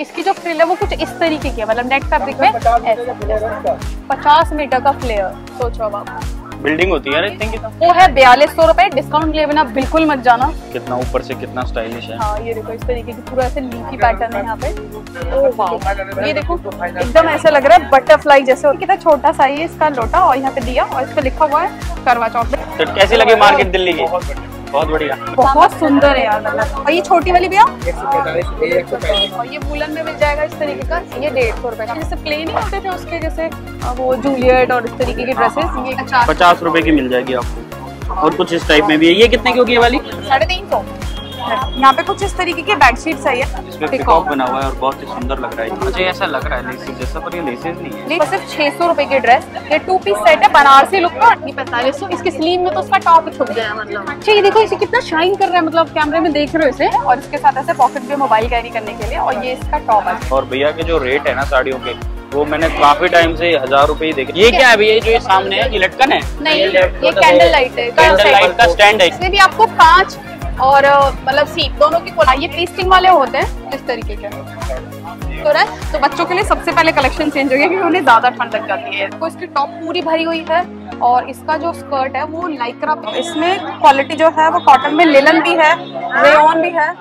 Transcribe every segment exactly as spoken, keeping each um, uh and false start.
इसकी जो फ्रिल है वो कुछ इस तरीके की है, मतलब नेट फैब्रिक में ऐसे पचास मीटर का फ्लेयर। सोचो अब आप, बिल्डिंग होती है इतने की, वो है बयालीस सौ रुपए। डिस्काउंट लिए बिना बिल्कुल मत जाना। कितना ऊपर से कितना स्टाइलिश है। हाँ ये देखो, इस तरीके की पूरा ऐसे लीफी पैटर्न है यहाँ पे। ओ वाह, ये देखो एकदम ऐसा लग रहा है बटरफ्लाई जैसे। कितना छोटा सा है इसका लोटा, और यहाँ पे दिया, और इस पे लिखा हुआ है करवा चौथ। तो कैसी लगी मार्केट दिल्ली की? बहुत बढ़िया, बहुत सुंदर है यार। और ये छोटी वाली भैया और ये वूलन में मिल जाएगा इस तरीके का, ये डेढ़ सौ रुपए का। जैसे प्लेन ही होते थे उसके, जैसे वो जूलियट और इस तरीके की ड्रेसेस, ये पचास रुपए की मिल जाएगी आपको। और कुछ इस टाइप में भी है। ये कितने की होगी ये वाली? साढ़े तीन सौ। यहाँ पे कुछ इस तरीके के बेडशीट्स है, इसमें पिकॉक बना हुआ है और बहुत ही सुंदर लग रहा है। मुझे ऐसा लग रहा है लेसेस जैसा, पर ये लेसेस नहीं है। ये सिर्फ छह सौ रुपए की ड्रेस, ये टू पीस सेट है बनारसी लुक का। ये पैंतालीस सौ। इसके स्लीव में तो उसका टॉप छुप गया है मतलब। अच्छा ये देखो, इसे कितना शाइन कर रहा है, मतलब कैमरे में देख रहे हो इसे। और इसके साथ ऐसे पॉकेट भी मोबाइल कैरी करने के लिए। और ये इसका टॉप है। और भैया के जो रेट है ना साड़ियों के, वो मैंने काफी टाइम से हजार रुपए ही देखे। ये क्या है भैया, जो ये सामने है, ये लटकन है? नहीं, ये कैंडल लाइट है, कैंडल लाइट का स्टैंड है। इसमें भी आपको कांच और मतलब सीट दोनों की, ये पेस्टिंग वाले होते हैं इस तरीके के। तो ना तो बच्चों के लिए सबसे पहले कलेक्शन चेंज हो गया, क्योंकि उन्हें ज्यादा ठंड लग जाती है। तो इसकी टॉप पूरी भरी हुई है, और इसका जो स्कर्ट है वो लाइक्रा। इसमें क्वालिटी जो है वो कॉटन में, लिनन भी है, रेयॉन भी है।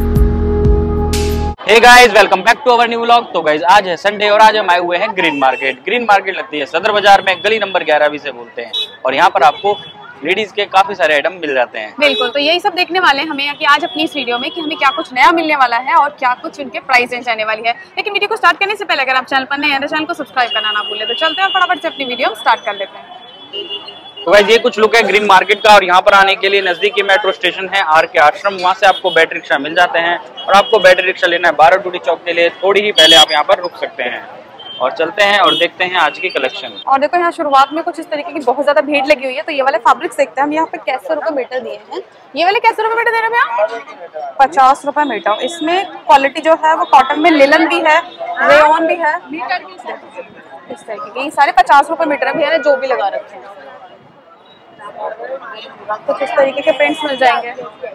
Hey guys, welcome back to our new vlog. तो गाइस आज है संडे और आज हम आए हुए हैं ग्रीन मार्केट। ग्रीन मार्केट लगती है सदर बाजार में, गली नंबर ग्यारह भी से बोलते हैं। और यहाँ पर आपको लेडीज के काफी सारे आइटम मिल जाते हैं। बिल्कुल, तो यही सब देखने वाले हैं हमें कि आज अपनी इस वीडियो में कि हमें क्या कुछ नया मिलने वाला है और क्या कुछ उनके प्राइस रेंज आने वाली है। लेकिन वीडियो को स्टार्ट करने से पहले अगर आप चैनल पर नए हैं तो चैनल को सब्सक्राइब करना ना भूलें। तो चलते हैं फटाफट से अपनी वीडियो स्टार्ट कर लेते हैं। तो गाइस ये कुछ लुक है ग्रीन मार्केट का। और यहाँ पर आने के लिए नजदीकी मेट्रो स्टेशन है आर के आश्रम, वहाँ से आपको बैटरी रिक्शा मिल जाते हैं। और आपको बैटरी रिक्शा लेना है बारह टूटी चौक के लिए, थोड़ी ही पहले आप यहाँ पर रुक सकते हैं। और चलते हैं और देखते हैं आज की कलेक्शन। और देखो यहाँ शुरुआत में कुछ इस तरीके की बहुत ज्यादा भीड़ लगी हुई है। तो ये वाले फैब्रिक्स देखते हैं हम। यहाँ पे कैसे रुपए मीटर दिए हैं, ये वाले कैसे रुपए मीटर दे रहे हैं भैया? पचास रुपए मीटर। इसमें क्वालिटी जो है वो कॉटन में, लिनन भी है, रेयॉन भी है, इस तरीके के। ये सारे पचास रुपए मीटर है भैया ने जो भी लगा रखे हैं। कुछ इस तरीके के प्रिंट्स मिल जाएंगे।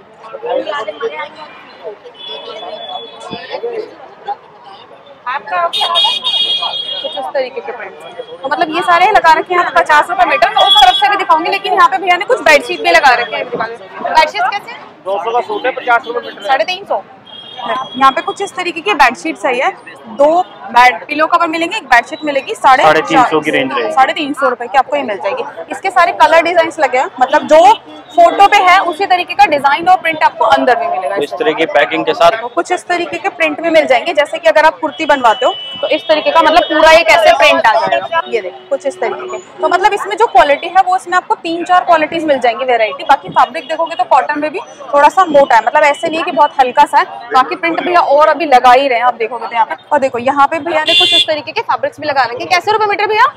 कुछ इस तरीके के प्रिंट, तो मतलब ये सारे लगा रखे हैं पचास रुपए मीटर। मैं उस तरफ से भी दिखाऊंगी, लेकिन यहाँ पे भैया ने कुछ बेडशीट भी लगा रखे हैं। बेडशीट कैसे? दो सौ का सूट है, पचास रुपए मीटर, साढ़े तीन सौ। यहाँ पे कुछ इस तरीके की बेडशीट्स है, दो बेड पिलो कवर मिलेंगे, एक बेडशीट मिलेगी, साढ़े तीन सौ की रेंज है। साढ़े तीन सौ रुपए की आपको ये मिल जाएगी। इसके सारे कलर डिजाइन लगे हैं, मतलब जो फोटो पे है उसी तरीके का डिजाइन और प्रिंट आपको अंदर भी मिलेगा। इस तरह की पैकिंग के साथ कुछ इस तरीके के प्रिंट भी मिल जाएंगे। जैसे कि अगर आप कुर्ती बनवाते हो तो इस तरीके का, मतलब पूरा एक ऐसे प्रिंट आ जाएगा। ये देखो कुछ इस तरीके के। तो मतलब इसमें जो क्वालिटी है वो इसमें आपको तीन चार क्वालिटीज मिल जाएंगी, वेरायटी। बाकी फैब्रिक देखोगे तो कॉटन में भी थोड़ा सा मोटा है, मतलब ऐसे नहीं है कि बहुत हल्का सा है। बाकी प्रिंट भैया और अभी लगा ही रहे हैं, आप देखोगे तो यहाँ पे। और देखो यहाँ पे भैया ने कुछ इस तरीके के फैब्रिक्स भी लगा रखे हैं। कैसे रुपए मीटर भैया?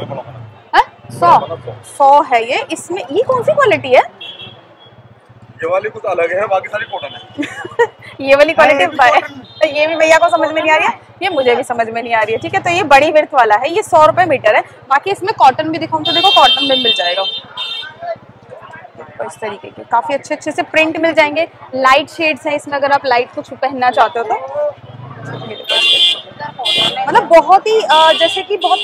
सौ सौ है ये। इसमें ये कौन सी क्वालिटी है? ये वाली कुछ अलग है, बाकी सारी कॉटन है। ये वाली क्वालिटी तो ये भी भैया को समझ में नहीं आ रही है, ये मुझे भी समझ में नहीं आ रही है। ठीक है, तो ये बड़ी विर्थ वाला है, ये सौ रुपए मीटर है। बाकी इसमें कॉटन भी दिखाऊं तो देखो कॉटन में मिल जाएगा। तो इस तरीके के काफी अच्छे अच्छे से प्रिंट मिल जाएंगे। लाइट शेड्स हैं इसमें, अगर आप लाइट कुछ पहनना चाहते हो तो। मतलब बहुत ही जैसे कि बहुत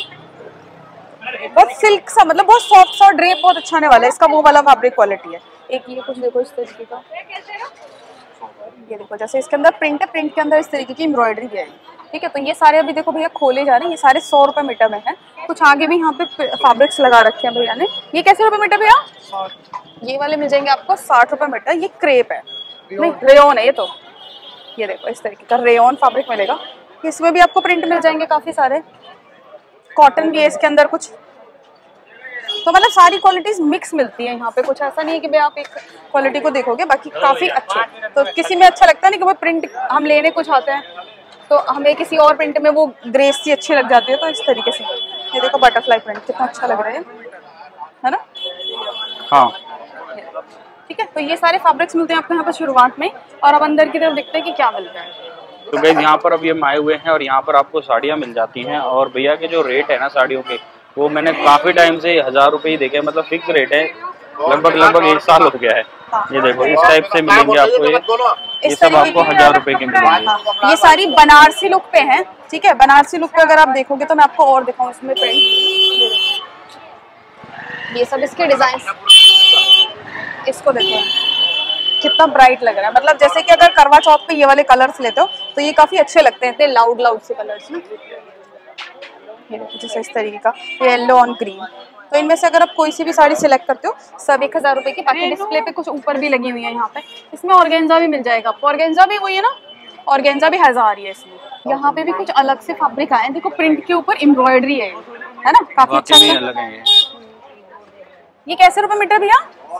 बहुत सिल्क सा, मतलब बहुत सॉफ्ट सा ड्रेप बहुत अच्छा आने वाला है। इसका वो वाला फैब्रिक क्वालिटी है। एक ये कुछ देखो इस तरीके का, ये देखो जैसे इसके अंदर प्रिंट है, प्रिंट के अंदर इस तरीके की एम्ब्रॉयडरी भी है। ठीक है, तो ये सारे अभी देखो भैया खोले जा रहे हैं। ये सारे सौ रुपए मीटर में है। कुछ आगे भी यहाँ पे फैब्रिक्स लगा रखे हैं भैया ने। ये कैसे रुपए मीटर भैया? ये वाले मिल जाएंगे आपको साठ रुपए मीटर। ये क्रेप है, नहीं रेयॉन है ये। तो ये देखो इस तरीके का रेयॉन फैब्रिक मिलेगा। इसमें भी आपको प्रिंट मिल जाएंगे काफी सारे। कॉटन भी है इसके अंदर कुछ। तो मतलब सारी क्वालिटीज मिक्स मिलती है यहाँ पे। कुछ ऐसा नहीं है कि भाई आप एक क्वालिटी को देखोगे, बाकी काफी अच्छे। तो किसी में अच्छा लगता है नहीं कि भाई प्रिंट हम लेने कुछ आते हैं तो हमें किसी और प्रिंट में वो ग्रेस सी अच्छी लग जाती है। तो इस तरीके से ये देखो बटरफ्लाई प्रिंट कितना अच्छा लग रहा है, है ना? हाँ ठीक है, तो ये सारे फैब्रिक्स मिलते हैं आपको यहाँ पर शुरुआत में। और अब अंदर की तरफ देखते हैं कि क्या मिलता है। तो गाइस यहाँ पर अब ये आए हुए हैं और यहाँ पर आपको साड़ियाँ मिल जाती हैं। और भैया के जो रेट है ना साड़ियों के, वो मैंने काफी टाइम से हजार रुपए ही देखे, मतलब फिक्स रेट है। लगभग लगभग एक साल हो गया है। हाँ। ये देखो इस टाइप से मिलेंगे आपको ये ये सब आपको हजार रुपए के मिलेंगे। हाँ, ये सारी बनारसी लुक पे हैं, ठीक है। बनारसी लुक पे अगर आप देखोगे तो मैं आपको और दिखाऊं इसमें प्रिंट, ये सब इसके डिजाइन, इसको देखो कितना ब्राइट लग रहा है। मतलब जैसे कि अगर करवा चौथ पे ये वाले कलर्स लेते हो तो ये काफी अच्छे लगते हैं, इतने लाउड लाउड से कलर्स ना। ये देखो जैसे इस तरीके का येलो ऑन ग्रीन। तो इनमें से अगर आप कोई सी भी साड़ी सिलेक्ट करते हो सब एक हजार रुपए की। बाकी डिस्प्ले पे कुछ ऊपर भी लगी हुई है यहाँ पे। इसमें ऑर्गेन्जा भी मिल जाएगा आपको, ऑर्गेन्जा भी वही है ना, ऑर्गेन्जा भी हजार ही है इसमें। यहाँ पे भी कुछ अलग से फैब्रिक आए हैं, देखो प्रिंट के ऊपर एम्ब्रॉयडरी है, है ना, काफी अच्छा है। ये कैसे रुपए मीटर भैया?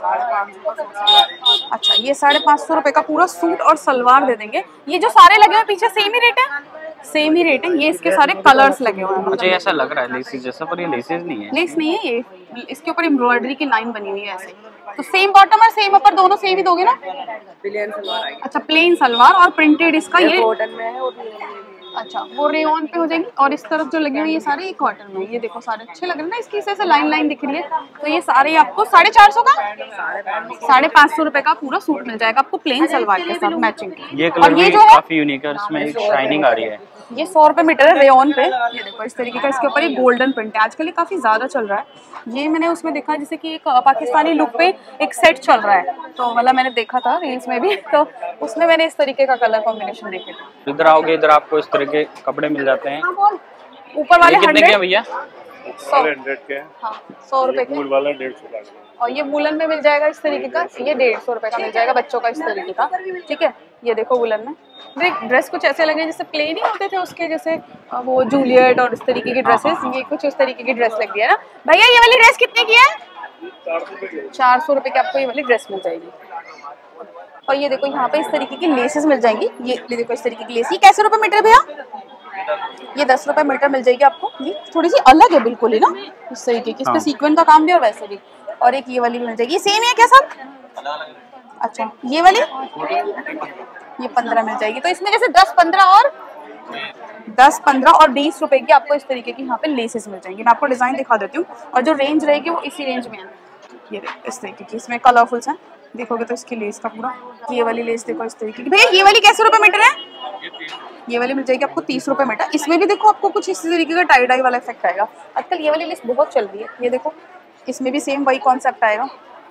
अच्छा, ये साढ़े पाँच सौ रुपए का पूरा सूट और सलवार दे देंगे। ये जो सारे लगे हुए पीछे सेम ही रेट है, सेम ही रेट है। ये इसके सारे कलर्स लगे हुए हैं। मुझे ऐसा लग रहा है लेसेस जैसा, पर ये लेसेस नहीं है, लेस नहीं है ये, इसके ऊपर एम्ब्रॉयडरी की लाइन बनी हुई है ऐसे। तो सेम बॉटम और सेम अपर दोनों सेम ही दोगे ना? प्लेन सलवार आएगी। अच्छा, प्लेन सलवार और प्रिंटेड इसका ये कॉटन में है और अच्छा वो रेयन पे हो जाएंगी। और इस तरफ जो लगे हुए ये सारे कॉटन में, ये देखो सारे अच्छे लग रहे हैं ना, इसकी ऐसे लाइन लाइन दिख रही है। तो ये सारे आपको साढ़े चार सौ का साढ़े पाँच सौ रुपए का पूरा सूट मिल जाएगा आपको प्लेन सलवार के साथ मैचिंग। ये कलर भी काफी यूनिक है, इसमें एक शाइनिंग आ रही है। ये सौ रुपए मीटर है रेयन पे। ये देखो इस तरीके का, इसके ऊपर ये गोल्डन प्रिंट है, आजकल ये काफी ज्यादा चल रहा है। ये मैंने उसमें देखा जैसे कि एक पाकिस्तानी लुक पे एक सेट चल रहा है, तो मतलब मैंने देखा था रील्स में भी, तो उसमें मैंने इस तरीके का कलर कॉम्बिनेशन देखे थे। इधर आओगे इधर आपको इस तरह के कपड़े मिल जाते हैं। ऊपर वाले कितने के हैं भैया? हंड्रेड के हाँ सौ रुपए के। वाला डेढ़ सौ का। और ये वुलन में मिल जाएगा इस तरीके का, ये डेढ़ सौ रुपए का मिल जाएगा बच्चों का इस तरीके का, ठीक है। ये देखो वुलन में देख ड्रेस कुछ ऐसे लगे जैसे प्लेन ही होते थे उसके, जैसे वो जूलियट और इस तरीके की ड्रेसेस, ये कुछ इस तरीके की ड्रेस लग गई है ना। भैया ये वाली ड्रेस कितने की है? चार सौ रुपए की आपको ये वाली ड्रेस मिल जाएगी। और ये देखो यहाँ पे इस तरीके की लेसेस मिल जाएंगी, ये देखो इस तरीके की लेस। ये कैसे रुपए मीटर भैया? ये दस रुपए मीटर मिल जाएगी आपको। ये थोड़ी सी अलग है बिल्कुल ही ना इस तरीके की, इस पे सीक्वेंस का काम भी और वैसे भी। और एक ये वाली भी मिल जाएगी, सेम है क्या सब? अच्छा ये वाली ये पंद्रह मिल जाएगी। तो इसमें जैसे दस पंद्रह और दस पंद्रह और बीस रुपए की आपको इस तरीके की यहाँ पे लेसेस मिल जाएंगी। मैं आपको डिजाइन दिखा देती हूँ और जो रेंज रहेगी वो इसी रेंज में है। ये देखो इस तरीके की, इसमें कलरफुल्स हैं, देखोगे तो इसकी लेस का पूरा, ये वाली लेस देखो इस तरीके की। भैया ये वाली कैसे रुपए मीटर है? ये वाली मिल जाएगी आपको तीस रुपए मीटर। इसमें भी देखो आपको कुछ इस तरीके का टाई डाई वाला इफेक्ट आएगा, आजकल ये वाली लेस बहुत चल रही है। ये देखो इसमें भी सेम वही कॉन्सेप्ट आएगा,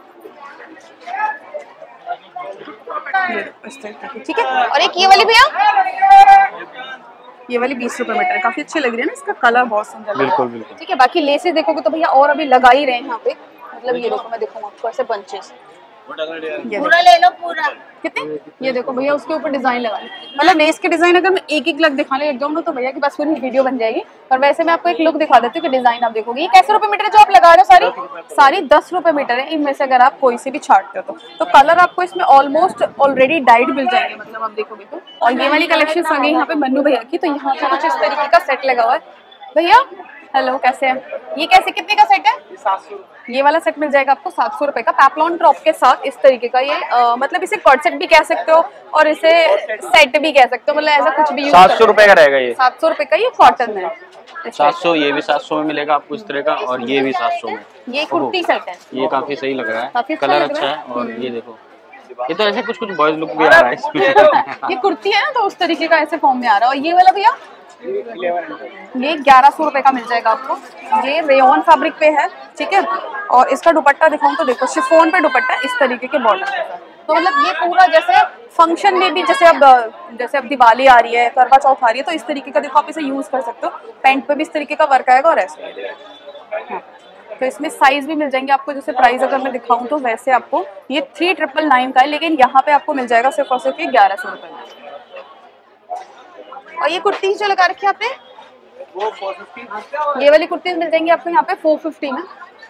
इस तरीके की, ठीक है। और एक ये वाली भैया, ये वाली बीस रुपए मीटर, काफी अच्छी लग रही है ना, इसका कलर बहुत सुंदर है, बिल्कुल बिल्कुल, ठीक है। बाकी लेसेस देखोगे तो भैया और अभी लगा ही रहे हैं यहाँ पे, मतलब ये देखो मैं देखूंगा आपको ऐसे बंचेस, पूरा ले लो पूरा। कितने? ये देखो भैया उसके ऊपर डिजाइन लगा ली, मतलब लेस के डिजाइन अगर मैं एक एक लग दिखाने लग जाऊँ तो भैया के पास पूरी वीडियो बन जाएगी। पर वैसे मैं आपको एक लुक दिखा देती हूँ कि डिजाइन आप देखोगे। ये कैसे रुपए मीटर है जो आप लगा रहे हो? सारी सारी दस रुपए मीटर है। इनमें से अगर आप कोई से भी छाटते हो तो, तो कलर आपको इसमें ऑलमोस्ट ऑलरेडी डाइड मिल जाएंगे, मतलब आप देखोगे तो। और ये वाली कलेक्शन आ गई यहाँ पे मन्नू भैया की, तो यहाँ पे कुछ इस तरीके का सेट लगा हुआ है। भैया हेलो कैसे हैं? ये कैसे कितने का सेट है? ये वाला सेट मिल जाएगा आपको सात सौ रुपए का, पैपलॉन टॉप के साथ इस तरीके का। ये आ, मतलब इसे कॉर्ड सेट भी कह सकते हो और इसे सेट भी कह सकते हो, मतलब ऐसा कुछ भी। सात सौ रुपए का रहेगा ये, सात सौ रुपए का ये कॉटन में। सात सौ, ये भी सात सौ में मिलेगा आपको इस तरह का, और ये भी सात सौ में। ये कुर्ती सेट है, ये काफी सही लग रहा है, काफी कलर अच्छा है। और ये देखो ये तो ऐसे कुछ कुछ बॉयज लुक भी आ रहा है इसमें। ये कुर्ती है ना तो उस तरीके का ऐसे फॉर्म में आ रहा है। और ये वाला भैया ये ग्यारह सौ रुपए का मिल जाएगा आपको, ये रेयन फैब्रिक पे है, ठीक है। और इसका दुपट्टा दिखाऊं तो देखो शिफॉन पे दुपट्टा इस तरीके के बॉर्डर के साथ। तो मतलब ये पूरा जैसे फंक्शन में भी, जैसे अब जैसे अब दिवाली आ रही है, करवा चौथ आ रही है, तो इस तरीके का देखो आप इसे यूज कर सकते हो। पैंट पे भी इस तरीके का वर्क आएगा और ऐसे। हाँ। तो इसमें साइज भी मिल जाएंगे आपको, जैसे प्राइस अगर मैं दिखाऊं तो वैसे आपको ये थ्री ट्रिपल नाइन का है, लेकिन यहाँ पे आपको मिल जाएगा सिर्फ और सिर्फ ग्यारह सौ रुपए में। और ये कुर्ती जो लगा रखी है आपने, वो फोर फिफ्टी, ये वाली कुर्ती मिल जाएंगी आपको यहाँ पे फोर फिफ्टी में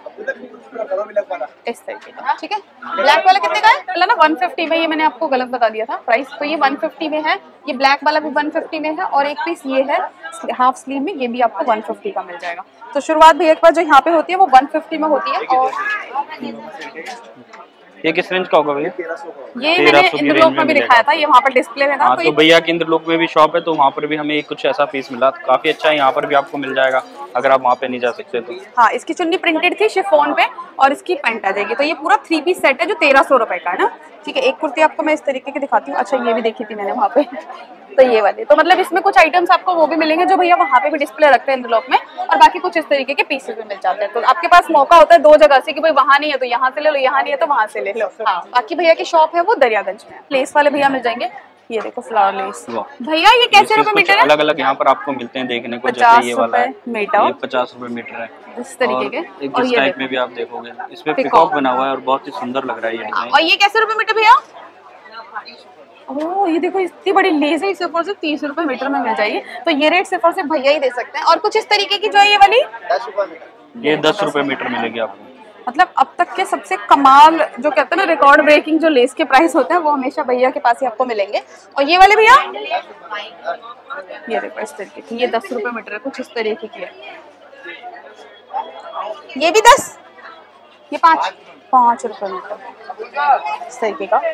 इस तरीके का, ठीक है। ब्लैक वाला कितने का है? पहले ना वन फिफ्टी में, ये मैंने आपको गलत बता दिया था प्राइस, तो ये वन फिफ्टी में है। ये ब्लैक वाला भी वन फिफ्टी में है, और एक पीस ये है हाफ स्लीव में, ये भी आपको वन फिफ्टी का मिल जाएगा। तो शुरुआत भैया के पास जो यहाँ पे होती है वो वन फिफ्टी में होती है। और ये किस रेंज का होगा भैया? ये मैंने इंद्रलोक में भी दिखाया था, ये वहाँ पर डिस्प्ले में था। हाँ, तो भैया के इंद्रलोक में भी शॉप है, तो वहाँ पर भी हमें कुछ ऐसा पीस मिला, तो काफी अच्छा है। यहाँ पर भी आपको मिल जाएगा अगर आप वहाँ पे नहीं जा सकते तो। हाँ, इसकी चुन्नी प्रिंटेड थी शिफॉन पे और इसकी पैंट आ जाएगी। तो ये पूरा थ्री पीस सेट है जो तेरह सौ रुपए का है ना। ठीक है, एक कुर्ती आपको मैं इस तरीके की दिखाती हूँ। अच्छा, ये भी देखी थी मैंने वहाँ पे तो ये वाले, तो मतलब इसमें कुछ आइटम्स आपको वो भी मिलेंगे जो भैया वहाँ पे भी डिस्प्ले रखते हैं इंद्रलोक में, और बाकी कुछ इस तरीके के पीसेस भी मिल जाते हैं। तो आपके पास मौका होता है दो जगह से कि भाई वहाँ नहीं है तो यहाँ से ले लो, यहाँ नहीं है तो वहाँ से ले लो। हाँ, बाकी भैया की शॉप है वो दरियागंज में। लेस वाले भैया मिल जाएंगे, ये देखो फ्लावर लेस। भैया ये कैसे रुपए मीटर है? अलग अलग यहाँ पर आपको मिलते हैं देखने को, जैसे ये वाला है मीटर, ये पचास रुपए मीटर है इस तरीके के। एक जिस टाइप में भी आप देखोगे इसमें पिकॉक बना हुआ है और बहुत ही सुंदर लग रहा है ये डिजाइन। और ये कैसे रुपए मीटर भैया? ओह, ये देखो इतनी बड़ी लेस है, सिर्फ और सिर्फ तीस रुपए मीटर में मिल जाएगी। तो ये रेट सिर्फ और सिर्फ भैया ही दे सकते हैं। और कुछ इस तरीके की जो है ये वाली ये दस रुपए मीटर मिलेगी आपको। मतलब अब तक के सबसे कमाल जो कहते हैं ना रिकॉर्ड ब्रेकिंग जो लेस के प्राइस होते हैं वो हमेशा भैया के पास ही आपको मिलेंगे। और ये वाले भैया ये देखो इस तरीके की, ये दस रुपए मीटर है, कुछ इस तरीके की है। ये भी दस, ये पाँच पाँच रुपए मीटर इस तरीके का।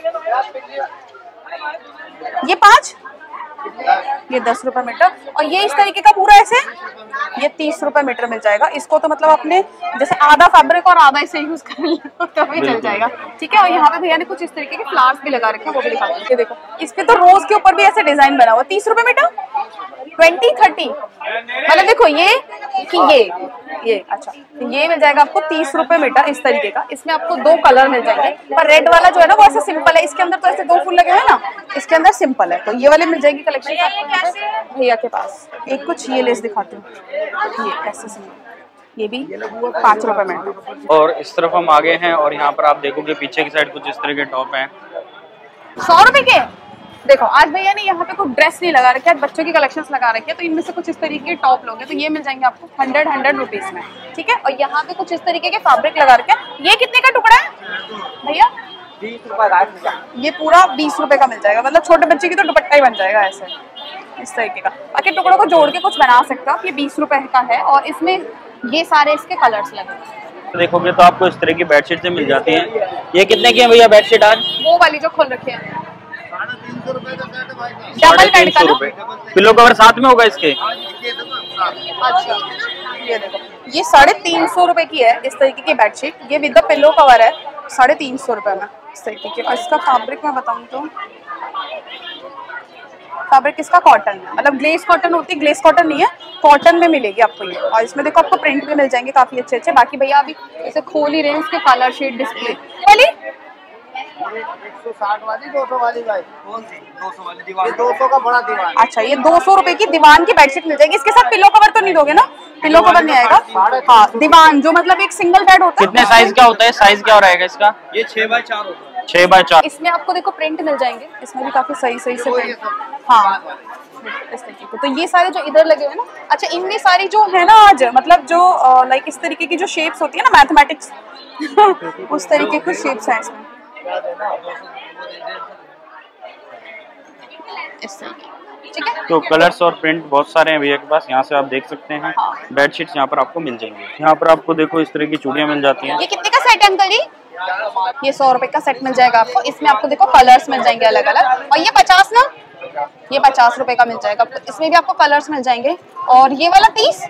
ये पाँच, ये दस रुपए मीटर। और ये इस तरीके का पूरा ऐसे ये तीस रुपए मीटर मिल जाएगा। इसको तो मतलब अपने जैसे आधा फैब्रिक और आधा इसे यूज कर लो तो भी चल जाएगा। ठीक है, और यहाँ पे भैया ने कुछ इस तरीके के फ्लावर्स भी लगा रखे हैं, वो भी दिखाती हूँ। ये देखो, इस पे तो रोज के ऊपर भी ऐसे डिजाइन बना हुआ। तीस रुपए मीटर, ट्वेंटी थर्टी, मतलब देखो ये कि ये ये अच्छा ये मिल जाएगा आपको तीस रुपए मीटर इस तरीके का। इसमें आपको दो कलर मिल जाएंगे, पर रेड वाला जो है ना वो ऐसे सिंपल है, इसके अंदर तो ऐसे दो फूल लगे हुए ना, इसके अंदर सिंपल है। तो ये वाले मिल जाएगी कलेक्शन भैया के पास। एक कुछ ये लेस दिखाती हूँ, ये ऐसे सिंपल, ये भी पाँच रुपए में। और इस तरफ हम आगे हैं और यहाँ पर आप देखोगे पीछे की साइड कुछ इस तरह के टॉप हैं सौ रुपए के। देखो आज भैया ने यहाँ पे कोई ड्रेस नहीं लगा रखी है, बच्चों की कलेक्शंस लगा रखी है। तो इनमें से कुछ इस तरीके के टॉप लोगे तो ये मिल जाएंगे आपको हंड्रेड हंड्रेड रुपीज में। ठीक है, और यहाँ पे कुछ इस तरीके के फैब्रिक लगा रखे हैं। ये कितने का टुकड़ा है भैया? बीस रुपए। ये पूरा बीस रुपए का मिल जाएगा, मतलब छोटे बच्चे की तो दुपट्टा ही बन जाएगा ऐसे इस तरीके का। बाकी टुकड़ों को जोड़ के कुछ बना सकते हो। ये बीस रुपए का है और इसमें ये सारे इसके कलर्स लगे हैं। देखोगे तो आपको इस तरह की बेडशीट से मिल जाती हैं। ये कितने की है भैया बेडशीट आज? वो वाली जो खोल रखे हैं साढ़े तीन सौ रुपए। पिलो कवर साथ में होगा इसके? अच्छा, ये देखो ये साढ़े तीन सौ रुपए की है इस तरीके की बेडशीट। ये विद द पिलो कवर है, साढ़े तीन सौ रुपए में इस तरीके की। और इसका फैब्रिक मैं बताऊँ तो फैब्रिक इसका कॉटन है, मतलब ग्लेस कॉटन होती है, ग्लेस कॉटन नहीं है, कॉटन में मिलेगी आपको ये। और इसमें देखो आपको प्रिंट भी मिल जाएंगे काफी अच्छे अच्छे। बाकी भैया अभी जैसे खोल ही रहे हैं इसके कलर शेड डिस्प्ले वाली एक सौ साठ वाली, दो सौ वाली भाई। कौन सी? दो सौ वाली दीवान। ये दो सौ का बड़ा दीवान। अच्छा, ये दो सौ रुपए की दीवान की बेडशीट मिल जाएगी। इसके साथ पिलो कवर तो नहीं दोगे ना? पिलो कवर नहीं आएगा। हाँ, दीवान जो मतलब एक सिंगल बेड होता है। कितने साइज का होता है? साइज क्या रहेगा इसका? ये छह बाय चार होता है। छह बाय चार। इसमें आपको देखो प्रिंट मिल जाएंगे, इसमें भी काफी सही सही से प्रिंट। हाँ, इस तरीके के। तो ये सारे जो इधर लगे हुए ना, अच्छा इनमें सारी जो है ना आज मतलब जो लाइक इस तरीके की जो शेप्स होती है ना मैथमेटिक्स उस तरीके की शेप्स हैं इसमें इस तरीके। ठीक है, तो कलर्स और प्रिंट बहुत सारे हैं भैया के पास, यहाँ से आप देख सकते हैं। बेडशीट्स यहाँ पर आपको मिल जाएंगी। यहाँ पर आपको देखो इस तरह की चूड़ियाँ मिल जाती हैं। ये कितने का सेट है अंकल जी? ये सौ रुपए का सेट मिल जाएगा आपको। इसमें आपको देखो कलर्स मिल जाएंगे अलग अलग। और ये पचास ना, ये पचास रुपए का मिल जाएगा। इसमें भी आपको कलर्स मिल जाएंगे। और ये वाला तीस,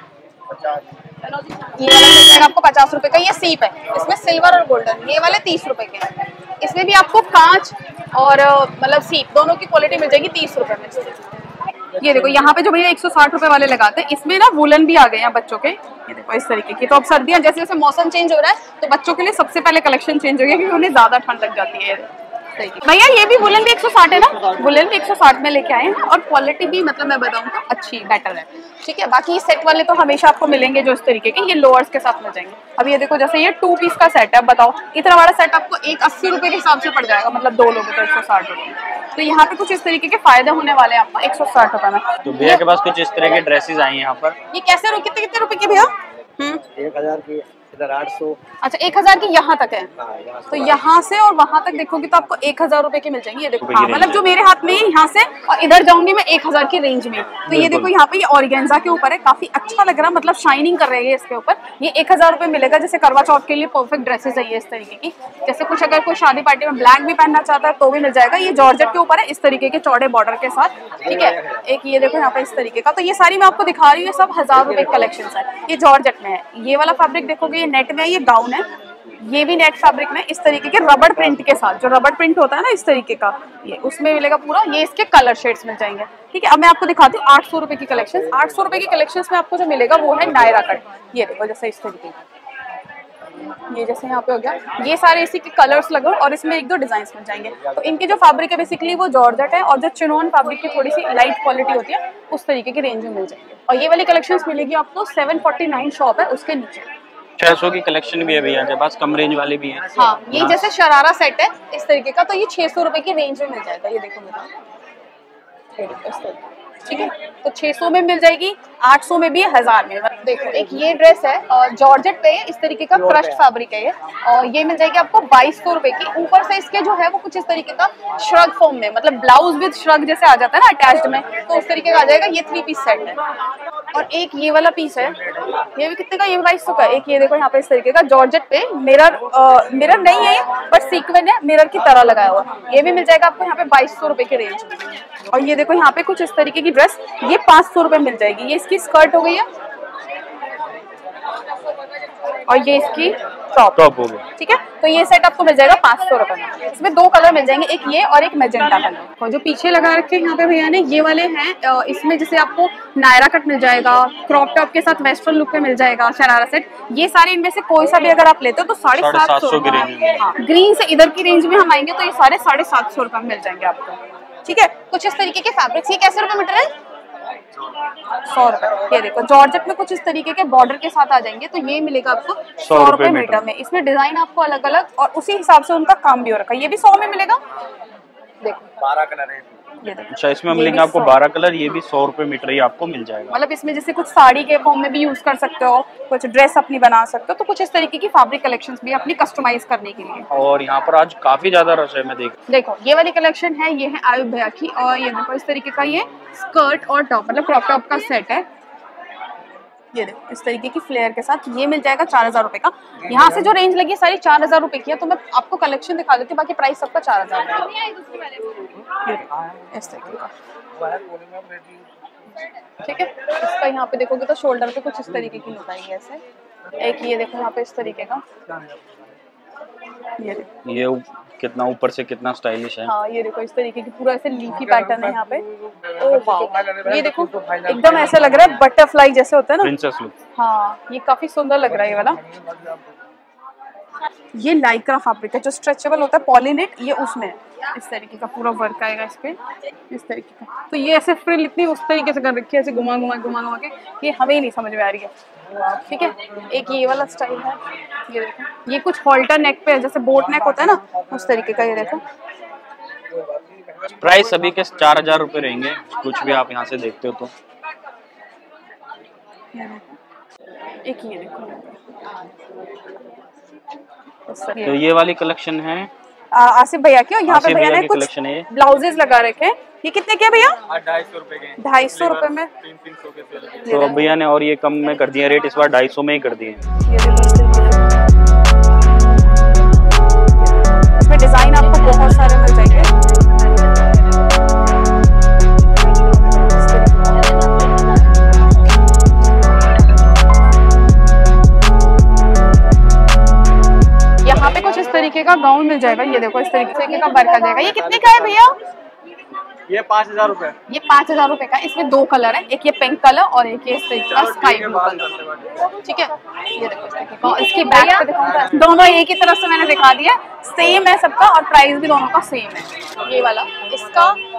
ये वाला मिल जाएगा आपको पचास रुपए का। ये सीप है, इसमें सिल्वर और गोल्डन, ये वाले तीस रुपए के हैं। इसमें भी आपको कांच और मतलब सीप दोनों की क्वालिटी मिल जाएगी तीस रुपए में। ये देखो यहाँ पे जो भैया एक सौ साठ रुपए वाले लगाते हैं, इसमें ना वुलन भी आ गए हैं बच्चों के। ये देखो इस तरीके की। तो अब सर्दियाँ जैसे जैसे मौसम चेंज हो रहा है तो बच्चों के लिए सबसे पहले कलेक्शन चेंज हो गया क्योंकि उन्हें ज्यादा ठंड लग जाती है। भैया ये भी वुलन भी एक सौ साठ है ना? वुलन भी एक सौ साठ में लेके आए हैं और क्वालिटी भी मतलब मैं बताऊँ तो अच्छी बेटर है। ठीक है, बाकी सेट वाले तो हमेशा आपको मिलेंगे जो इस तरीके के, ये लोअर्स के साथ मिल जाएंगे। अब ये देखो जैसे ये टू पीस का सेट है, अब बताओ इतना बड़ा सेट आपको एक अस्सी रुपए के हिसाब से पड़ जाएगा, मतलब दो लोगों तो एक सौ साठ रुपए। तो यहाँ पे कुछ इस तरीके के फायदे होने वाले हैं आपको एक सौ साठ रुपए में। तो भैया के पास कुछ इस तरह के ड्रेसेस आई हैं यहाँ पर। ये कैसे कितने कितने रुपए के भैया? एक हजार की इधर आठ सौ। अच्छा, एक हजार की यहाँ तक है। हाँ, यहाँ से तो यहाँ से और वहाँ तक देखोगे तो आपको एक हजार रुपए की मिल जाएंगी। ये देखो, रुपए की हाँ, रेंज मतलब है। जो मेरे हाथ में है यहाँ से और इधर जाऊंगी मैं एक हजार की रेंज में। तो ये बिल्कुल। देखो यहाँ पे ये ऑर्गेन्जा के ऊपर है, काफी अच्छा लग रहा है, मतलब शाइनिंग कर रही है इसके ऊपर। ये एक हजार रुपए मिलेगा। जैसे करवा चौथ के लिए परफेक्ट ड्रेसेस है ये इस तरीके की। जैसे कुछ अगर कोई शादी पार्टी में ब्लैक भी पहनना चाहता है तो भी मिल जाएगा। ये जॉर्जेट के ऊपर है इस तरीके के चौड़े बॉर्डर के साथ, ठीक है। एक ये देखो यहाँ पे इस तरीके का। तो ये सारी मैं आपको दिखा रही हूँ, ये सब हजार रुपए कलेक्शन है। ये जॉर्जेट में है। ये वाला फैब्रिक देखोगे, ये नेट में है, ये गाउन है। ये भी नेट फैब्रिक में इस तरीके के रबड़ प्रिंट के साथ, जो रबड़ प्रिंट होता है ना इस तरीके का, ये उसमें मिलेगा पूरा। ये इसके कलर शेड्स मिल जाएंगे, ठीक है। अब मैं आपको दिखाती हूँ आठ सौ रुपए की कलेक्शन। आठ सौ रुपए की कलेक्शन में आपको जो मिलेगा वो है नायरा कट। ये देखो जैसे इस तरीके का, ये जैसे यहाँ पे हो गया, ये सारे इसी के कलर्स लगो और इसमें एक दो डिजाइन मिल जाएंगे। तो इनके जो फैब्रिक है बेसिकली वो जॉर्जेट है, और जो चिनोन फैब्रिक की थोड़ी सी लाइट क्वालिटी होती है उस तरीके की रेंज में मिल जाएंगे। और ये वाली कलेक्शंस मिलेगी आपको सेवन फोर्टी नाइन शॉप है उसके नीचे। छह सौ की कलेक्शन भी है भैया के पास, कम रेंज वाले भी हैं। हाँ, ये जैसे शरारा सेट है इस तरीके का, तो ये छह सौ रुपए की रेंज में मिल जाएगा। ये देखो मेरा, ये देखो इस तरीके, ठीक है। तो छह सौ में मिल जाएगी, आठ सौ में भी है, हजार में। देखो एक ये ड्रेस है और जॉर्जेट पे है, इस तरीके का क्रश्ड फैब्रिक है ये, और ये मिल जाएगी आपको बाईस सौ रुपए की। ऊपर से इसके जो है वो कुछ इस तरीके का श्रग फॉर्म में, मतलब ब्लाउज विद श्रग जैसे आ जाता है ना अटैच्ड में, तो उस तरीके का आ जाएगा। ये थ्री पीस सेट है। और एक ये वाला पीस है, ये भी कितने का, ये बाईस सौ का। एक ये देखो यहाँ पे इस तरीके का जॉर्जेट पे मिरर, मिरर नहीं है पर सीक्वेंस है, मिरर की तरह लगाया हुआ। ये भी मिल जाएगा आपको यहाँ पे बाईस सौ रुपए की रेंज में। और ये देखो यहाँ पे कुछ इस तरीके की ड्रेस, ये पाँच सौ रुपए मिल जाएगी। ये इसकी स्कर्ट हो गई है और ये इसकी टॉप टॉप हो गया, ठीक है। तो ये सेट आपको मिल जाएगा पाँच सौ रुपए में। इसमें दो कलर मिल जाएंगे, एक ये और एक मैजेंटा कलर। और जो पीछे लगा रखे हैं यहाँ पे भैया ने, ये वाले हैं। इसमें जैसे आपको नायरा कट मिल जाएगा, क्रॉप टॉप के साथ वेस्टर्न लुक में मिल जाएगा, शरारा सेट। ये सारे इनमें से कोई सा भी अगर आप लेते हो तो साढ़े सात सौ की रेंज में। हाँ, ग्रीन से इधर की रेंज में हम आएंगे तो ये साढ़े साढ़े सात सौ रुपए में मिल जाएंगे आपको, ठीक है। कुछ इस तरीके के फैब्रिक्स। ये कैसे रुपए मीटर है? सौ रुपए। ये देखो जॉर्जेट में कुछ इस तरीके के बॉर्डर के साथ आ जाएंगे, तो ये मिलेगा आपको सौ रुपए मीटर में। इसमें डिजाइन आपको अलग अलग और उसी हिसाब से उनका काम भी हो रखा है। ये भी सौ में मिलेगा, देखो बारह कलर है। ये देखो, अच्छा, इसमें ये मिलेंगे भी आपको सौ। बारह कलर। ये भी सौ रुपए मीटर ही आपको मिल जाएगा। मतलब इसमें जैसे कुछ साड़ी के फॉर्म में भी यूज कर सकते हो, कुछ ड्रेस अपनी बना सकते हो, तो कुछ इस तरीके की फैब्रिक कलेक्शंस भी अपनी कस्टमाइज करने के लिए। और यहाँ पर आज काफी ज्यादा रश है, मैं देख। देखो ये वाली कलेक्शन है, ये है आयुब भैया की। और ये देखो इस तरीके का ये स्कर्ट और टॉप, मतलब क्रॉप टॉप का सेट है। ये देखो इस तरीके की फ्लेयर के साथ ये मिल जाएगा चार हजार रुपए का। यहाँ से जो रेंज लगी है सारी चार हजार रुपए की है, तो मैं आपको कलेक्शन दिखा देती हूँ, बाकी प्राइस सबका चार हजार इस तरीके का, ठीक है। इसका यहाँ पे देखोगे तो शोल्डर पे कुछ इस तरीके की लुक आएगी ऐसे। एक ये देखो यहाँ पे इस तरीके का, ये देखो ये कितना ऊपर से कितना स्टाइलिश है। हाँ, ये देखो इस तरीके की पूरा ऐसे लीफी पैटर्न है यहाँ पे। ओ वाव, ये देखो एकदम ऐसा लग रहा है बटरफ्लाई जैसे होता है ना, प्रिंसेस लुक। हाँ, ये काफी सुंदर लग रहा है ये वाला। ये लाइक्रा फैब्रिक है जो स्ट्रेचेबल होता है, पॉलीनेट, ये उसमें इस तरीके का पूरा वर्क आएगा इस पे, इस तरीके का। तो ये ऐसे फ्रिल इतनी उस तरीके से कर रखी है, ऐसे घुमा घुमा घुमा घुमा के, ये हमें ही नहीं समझ में आ रही है, ठीक है। एक ये वाला स्टाइल है, ये देखो ये कुछ हॉल्टर नेक पे है, जैसे बोट नेक होता है ना उस तरीके का। ये देखो प्राइस सभी के चार हजार रुपए रहेंगे, कुछ भी आप यहाँ से देखते हो तो। एक ये देखो, तो ये वाली कलेक्शन है आ, आसिफ भैया की। और यहाँ पे आसिफ भैया भैया ने की कुछ collection है ये। ब्लाउजेस लगा रखे हैं। ये कितने के भैया? ढाई सौ रुपए के। ढाई सौ रुपए में। तीन तीन सौ के सेल। तो अब भैया ने और ये कम में कर दिया रेट, इस बार ढाई सौ में ही कर दिए। ये देखो इस तरीके से। इसमें डिजाइन आपको बहुत सारे मिल जाएंगे। यहाँ पे कुछ इस तरीके का गाउन मिल जाएगा। ये देखो इस तरीके का वर्क आ जाएगा। ये कितने का है भैया? ये पाँच हजार रूपए। ये पाँच हजार रुपए का। इसमें दो कलर है, एक ये पिंक कलर और एक ये इस तरीके का स्काई ब्लू कलर, ठीक है। ये देखो इस तरीके का। इसके बैक पे दिखाऊंगा, दोनों एक ही तरफ से मैंने दिखा दिया, सेम है सबका और प्राइस भी दोनों का सेम है। ये वाला इसका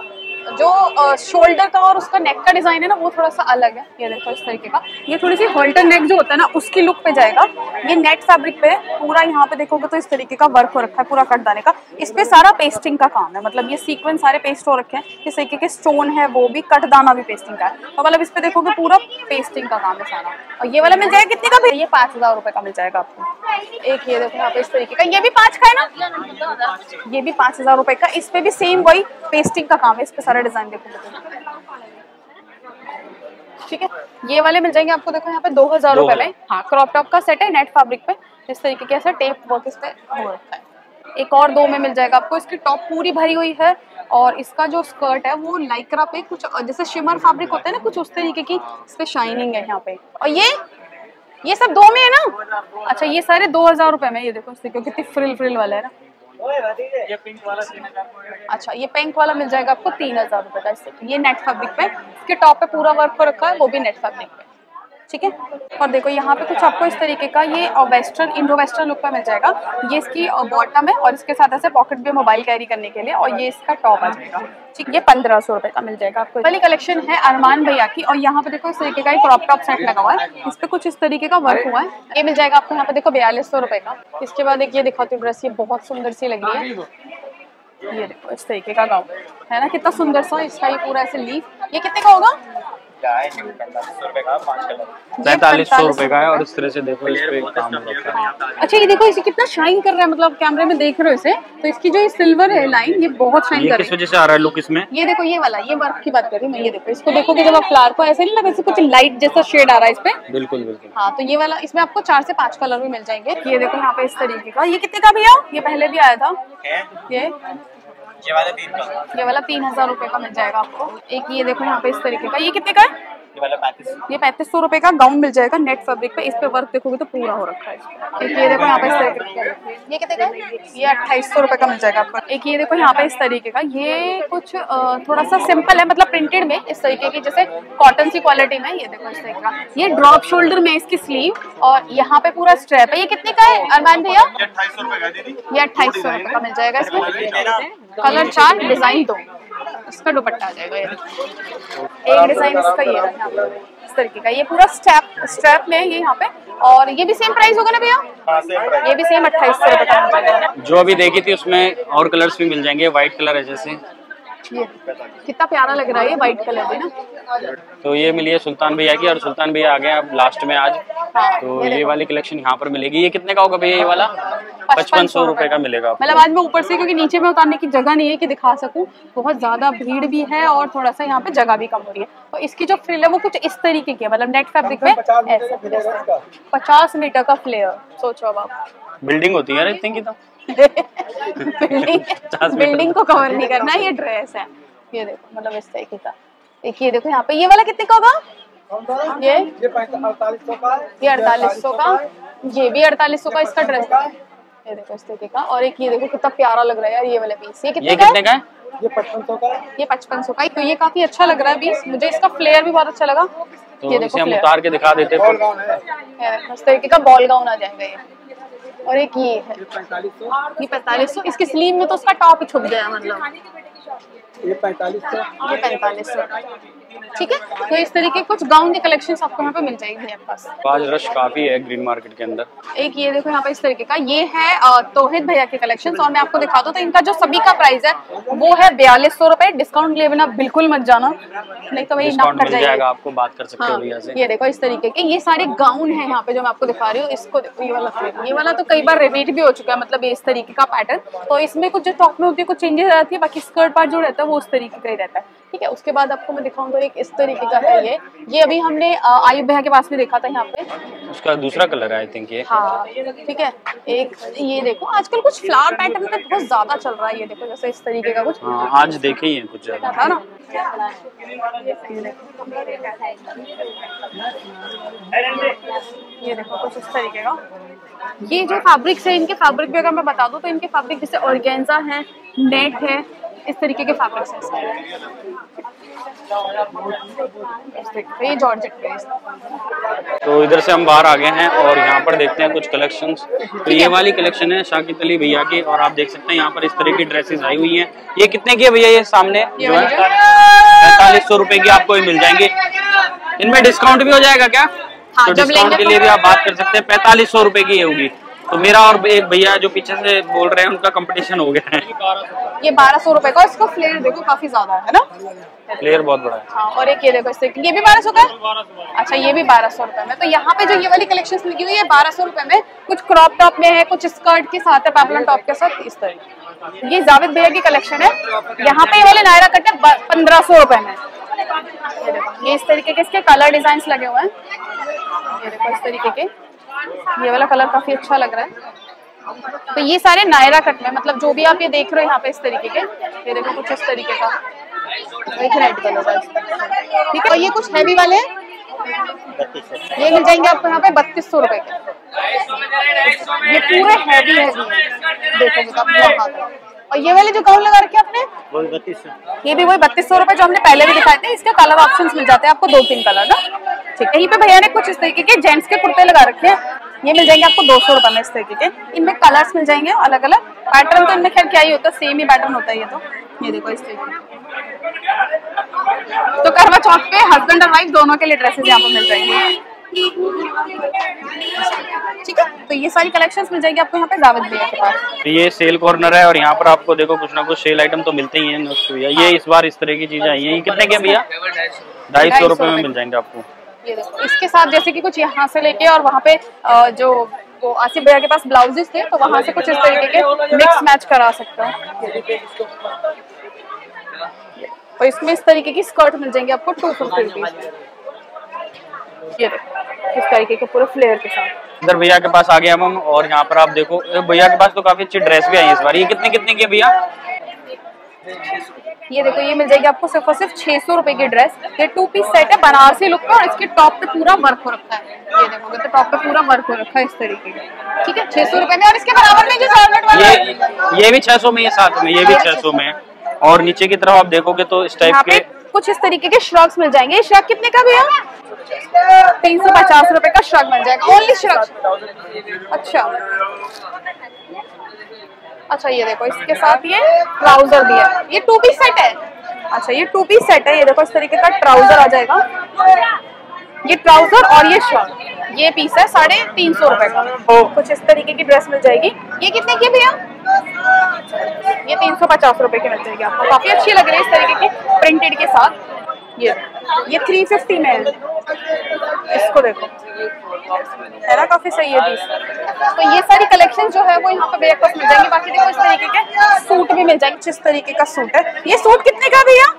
जो शोल्डर का और उसका नेक का डिजाइन है ना वो थोड़ा सा अलग है। ये देखो इस तरीके का, ये थोड़ी सी हॉल्टर नेक जो होता है ना उसकी लुक पे जाएगा। ये नेट फैब्रिक पे पूरा, यहाँ पे देखोगे तो इस तरीके का वर्क हो रखा है पूरा कटदाने का। इस पे सारा पेस्टिंग का काम है, मतलब ये सीक्वेंस सारे पेस्ट हो रखे हैं। इस तरीके के स्टोन है वो भी, कटदाना भी पेस्टिंग का है। तो मतलब इस पे देखोगे पूरा पेस्टिंग का काम है सारा। और ये वाला मिल जाएगा कितने का? ये पाँच हजार रुपए का मिल जाएगा आपको। एक ये देखो यहाँ पे इस तरीके का, ये भी पाँच का है ना, ये भी पाँच हजार रुपए का। इस पे भी सेम वही पेस्टिंग का काम है, इस पे सारे डिजाइन देखोगे ठीक है। ये वाले मिल जाएंगे आपको, देखो यहाँ पे दो हजार रुपए में। हाँ, क्रॉप टॉप का सेट है नेट फैब्रिक पे, इस तरीके के ऐसा टेप वर्क इस पे हो रखा है। एक और दो में मिल जाएगा आपको। इसकी टॉप पूरी भरी हुई है और इसका जो स्कर्ट है वो लाइक्रा पे कुछ जैसे शिमर फैब्रिक होता है ना, कुछ उस तरीके की इस पे शाइनिंग है यहाँ पे। और ये ये सब दो में है ना? अच्छा, ये सारे दो हजार रुपए में। ये देखो इस तरीके कितनी फ्रिल फ्रिल वाला है ना। ये पिंक वाला अच्छा, ये पिंक वाला मिल जाएगा आपको तीन हजार रुपए का। इससे ये नेट फैब्रिक पे, इसके टॉप पे पूरा वर्क हो रखा है, वो भी नेट फैब्रिक पे ठीक है। और देखो यहाँ पे कुछ आपको इस तरीके का ये वेस्टर्न इंडो वेस्टर्न लुक का मिल जाएगा। ये इसकी बॉटम है और इसके साथ ऐसे पॉकेट भी मोबाइल कैरी करने के लिए, और ये इसका टॉप आ जाएगा ठीक। ये पंद्रह सौ रुपए का मिल जाएगा आपको। पहली कलेक्शन है अरमान भैया की, और यहाँ पे देखो इस तरीके का क्रॉप टॉप सेट लगा हुआ है, इस पे कुछ इस तरीके का वर्क हुआ है। ये मिल जाएगा आपको यहाँ पे देखो बयालीस सौ रुपए का। इसके बाद एक ये दिखाती हूँ ड्रेस, ये बहुत सुंदर सी लग रही है। ये देखो इस तरीके का गाउन है ना, कितना सुंदर सा इसका ये पूरा ऐसे लीफ। ये कितने का होगा? पैंतालीस सौ रुपए का है। और इस तरह से देखो इस पे काम हो रखा है। अच्छा, ये देखो इसे कितना शाइन कर रहा है, मतलब कैमरे में देख रहे हो इसे तो इसकी जो ये सिल्वर है लाइन, ये बहुत शाइन कर रही है। किस वजह से आ रहा है लुक इसमें? ये देखो ये वाला, ये वर्क की बात कर रही हूँ मैं। ये देखो इसको देखोगे जब आप फ्लावर को, ऐसे नहीं लगा जैसे कुछ लाइट जैसा शेड आ रहा है इस पे। बिल्कुल बिल्कुल। हाँ, तो ये वाला इसमें आपको चार से पांच कलर भी मिल जाएंगे। ये देखो यहाँ पे इस तरीके का, ये कितने का भैया? ये पहले भी आया था ये ये वाला तीन का, ये वाला तीन हजार रुपए का मिल जाएगा आपको। एक ये देखो यहाँ पे इस तरीके का, ये कितने का है? ये वाला पैंतीस, ये पैंतीस सौ रुपए का गाउन मिल जाएगा नेट फैब्रिक पे। इस पे वर्क देखोगे तो पूरा हो रखा है। एक ये देखो यहाँ पे इस तरीके का, ये कितने का है? ये अट्ठाईस सौ रुपए का मिल जाएगा आपको। एक ये देखो यहाँ पे इस तरीके का, ये कुछ आ, थोड़ा सा सिंपल है, मतलब प्रिंटेड में इस तरीके की, जैसे कॉटन सी क्वालिटी में। ये देखो इस तरीके का, ये ड्रॉप शोल्डर में इसकी स्लीव, और यहाँ पे पूरा स्ट्रैप है। ये कितने का है अरमान भैया? अट्ठाईस सौ रुपए का दीदी। ये अट्ठाईस सौ रुपए का मिल जाएगा। इसमें कलर चार, डिजाइन दो, इसका दुपट्टा आ जाएगा। ये एक डिजाइन इसका ये है यहाँ पे इस तरीके का, ये पूरा स्ट्रैप स्ट्रैप में है ये यहाँ पे। और ये भी सेम प्राइस होगा ना भैया? ये भी सेम अट्ठाईस सौ रुपए का मिल जाएगा। जो अभी देखी थी उसमें और कलर्स भी मिल जाएंगे। व्हाइट कलर है जैसे, ये कितना प्यारा लग रहा है ये व्हाइट कलर भी ना। तो ये मिली है सुल्तान भैया की, और सुल्तान भैया आ गए अब लास्ट में आज। तो ये वाली कलेक्शन यहाँ पर मिलेगी। ये कितने का होगा भैया? ये वाला पचपन सौ रुपए का मिलेगा। मतलब आज मैं ऊपर से, क्योंकि नीचे में उतारने की जगह नहीं है कि दिखा सकूं, बहुत ज्यादा भीड़ भी है और थोड़ा सा यहाँ पे जगह भी कम हो रही है। तो इसकी जो फ्रिल है वो कुछ इस तरीके की है, मतलब नेट फैब्रिक में ऐसा पचास मीटर का फ्लेयर। सोचो अब आप, बिल्डिंग होती है इतनी की तो बिल्डिंग बिल्डिंग को कवर नहीं करना, ये ड्रेस है। ये देखो मतलब इस तरीके का। एक ये देखो यहाँ पे, ये वाला कितने का होगा? ये ये अड़तालीस सौ का, ये अड़तालीस सौ का, ये भी अड़तालीस सौ का इसका ड्रेस है। ये देखो इस तरीके का। और एक ये देखो कितना प्यारा लग रहा है यार ये वाला पीस। ये कितने ये का कितने का है? ये पचपन सौ का, ये पचपन सौ का। तो ये काफी अच्छा लग रहा है पीस, मुझे इसका फ्लेयर भी बहुत अच्छा लगा। तो ये इसे हम देखो उतार के दिखा देते बॉल हैं। गाउन है, ये देखो इस तरीके का बॉल गाउन आ जाएगा ये। और एक ये है, ये पैंतालीस सौ, ये पैंतालीस सौ। इसकी स्लीव में तो उसका टॉप ही छुप गया, मतलब ये पैंतालीस सौ, ये पैंतालीस सौ ठीक है। तो इस तरीके कुछ गाउन की कलेक्शन आपको यहाँ पे मिल जाएगी मेरे पास। आज रश काफी है ग्रीन मार्केट के अंदर। एक ये देखो यहाँ पे इस तरीके का, ये है अ, तौहीद भैया के कलेक्शन। और मैं आपको दिखा दूं तो इनका जो सभी का प्राइस है वो है बयालीस सौ रुपए। डिस्काउंट लिए बिना बिल्कुल मत जाना, नहीं तो वही नाक कट जाएगा। आपको बात कर सकते हो हाँ, भैया से। ये देखो इस तरीके के ये सारे गाउन है यहाँ पे जो मैं आपको दिखा रही हूँ। इसको देखो, ये वाला ये वाला तो कई बार रिपीट भी हो चुका है, मतलब ये इस तरीके का पैटर्न। तो इसमें कुछ जो टॉप में होती है कुछ चेंजेस रहती है, बाकी स्कर्ट पार्ट जो रहता है वो उस तरीके का ही रहता है ठीक है। उसके बाद आपको मैं दिखाऊंगा एक इस तरीके का है ये ये अभी हमने आयुब भैया के पास में देखा था यहाँ पे। उसका दूसरा कलर है आई थिंक ये। हाँ ठीक है। एक ये देखो आजकल कुछ फ्लावर पैटर्न में बहुत ज्यादा चल रहा है। ये देखो जैसे इस तरीके का कुछ, हाँ आज देखे ही है कुछ ज्यादा है ना। ये देखो कुछ इस तरीके का। ये जो फैब्रिक्स है इनके फैब्रिक भी अगर मैं बता दूं तो इनके फैब्रिक जैसे ऑर्गेन्जा है, नेट है, इस तरीके के फैब्रिक्स हैं। ये जॉर्जेट पे। तो इधर से हम बाहर आ गए हैं और यहाँ पर देखते हैं कुछ कलेक्शंस। तो ये वाली कलेक्शन है शाकित अली भैया की और आप देख सकते हैं यहाँ पर इस तरह की ड्रेसेस आई हुई हैं। ये कितने की है भैया? ये सामने जो है पैंतालीस सौ रुपए की आपको मिल जाएंगे। इनमें डिस्काउंट भी हो जाएगा क्या? हाँ, तो जब डिस्काउंट के तो लिए भी आप बात कर सकते हैं। पैंतालीस सौ रुपए की होगी। तो मेरा और एक भैया जो पीछे से बोल रहे हैं उनका कंपटीशन हो गया है। ये बारह सौ रुपए का, इसको फ्लेयर देखो काफी ज्यादा है ना, फ्लेयर बहुत बड़ा है। हाँ, और एक ये देखो इससे, ये भी बारह सौ का है। अच्छा, ये भी बारह सौ रुपए में। तो यहाँ पे जो ये वाली कलेक्शंस लगी हुई है बारह सौ रुपए में, कुछ क्रॉप टॉप में है, कुछ स्कर्ट के साथ है, पैपलन टॉप के साथ, इस तरह। ये जावेद भैया की कलेक्शन है। यहाँ पे ये वाले नायरा कट है पंद्रह सौ रुपए में। ये देखो, ये इस तरीके के इसके कलर डिजाइन लगे हुए हैं। ये देखो इस तरीके के, ये वाला कलर काफी अच्छा लग रहा है। तो ये सारे नायरा कट में, मतलब जो भी आप ये देख रहे हो यहाँ पे इस तरीके के, ये देखो कुछ इस तरीके का, एक रेड कलर का, ठीक है। और ये कुछ हैवी वाले हैं, ये मिल जाएंगे आपको यहाँ पे बत्तीस सौ रुपए के। ये पूरे हैवी हैवी देखोगे तो आप। और ये वाले जो गाउन लगा रखे आपने, वो बत्तीस सौ, ये भी वही बत्तीस सौ रुपए जो हमने पहले भी दिखाए थे। इसके कलर ऑप्शंस मिल जाते हैं आपको, दो तीन कलर ना, ठीक है। यहीं पे भैया ने कुछ इस तरीके के जेंट्स के कुर्ते लगा रखे हैं, ये मिल जाएंगे आपको दो सौ रुपए में इस तरीके के। इनमें कलर्स मिल जाएंगे अलग अलग। पैटर्न तो इनमें खैर क्या ही होता है, सेम ही पैटर्न होता है ये तो। ये देखो इस तरीके। तो करवा चौथ पे हस्बैंड और वाइफ दोनों के लिए ड्रेसेस यहाँ पर मिल जाएंगे, ठीक है। तो ये सारी कलेक्शंस मिल जाएगी आपको यहाँ पे जावेद भैया के पास। तो ये सेल कॉर्नर है और यहाँ पर आपको देखो कुछ ना कुछ सेल आइटम तो मिलते ही हैं भैया। ये इस बार इस तरह की चीजें आई हैं। ये कितने के भैया? ढाई सौ रुपए में मिल जाएंगे आपको। ये देखो इसके साथ जैसे कि कुछ यहाँ से लेके और वहाँ पे जो वो आसिफ भैया के पास ब्लाउजेस थे, तो वहाँ से कुछ इस तरीके के मिक्स मैच करा सकते हैं। और इसमें इस तरीके की स्कर्ट मिल जाएंगे आपको टू फिफ्टी रुपीज। ये देखो इस तरीके के पूरे फ्लेयर के साथ। इधर भैया के पास आ गए हम और यहाँ पर आप देखो भैया के पास तो काफी अच्छी ड्रेस भी आई है इस बार। ये कितने कितने की है भैया? ये देखो ये मिल जाएगी आपको सिर्फ और सिर्फ छह सौ रुपए की ड्रेस। ये टू पीस सेट है बनारसी लुक पे और इसके टॉप पे पूरा वर्क हो रखा है। ये देखोगे तो टॉप पे पूरा वर्क हो रखा है इस तरीके का, ठीक है। छह सौ रुपए में। और इसके बराबर में जो जॉर्जेट वाला ये ये भी छह सौ में, ये साथ में ये भी छह सौ में। और नीचे की तरफ आप देखोगे तो इस टाइप के कुछ इस तरीके के श्रग्स मिल जाएंगे। श्रग कितने का भैया? तीन सौ पचास रुपए का श्रग मिल जाएगा, ओनली श्रग। अच्छा अच्छा, ये देखो इसके साथ ये ट्राउजर भी है। ये टू पीस सेट है। अच्छा, ये टू पीस सेट है। ये देखो इस तरीके का ट्राउजर आ जाएगा, ये ट्राउजर और ये शर्ट। ये पीस है साढ़े तीन सौ रुपए का। कुछ इस तरीके की ड्रेस मिल जाएगी। ये कितने की भैया? ये तीन सौ पचास रुपए की मिल जाएगी आपको। काफी अच्छी लग रही है इस तरीके की प्रिंटेड के साथ। ये ये थ्री फिफ्टी में है। इसको देखो, है ना, काफी सही है पीस। तो ये सारी कलेक्शन जो है वो यहाँ पे भैया पास मिल जाएंगे। बाकी देखो इस तरीके के सूट भी मिल जाएंगे। जिस तरीके का सूट है, ये सूट कितने का भैया?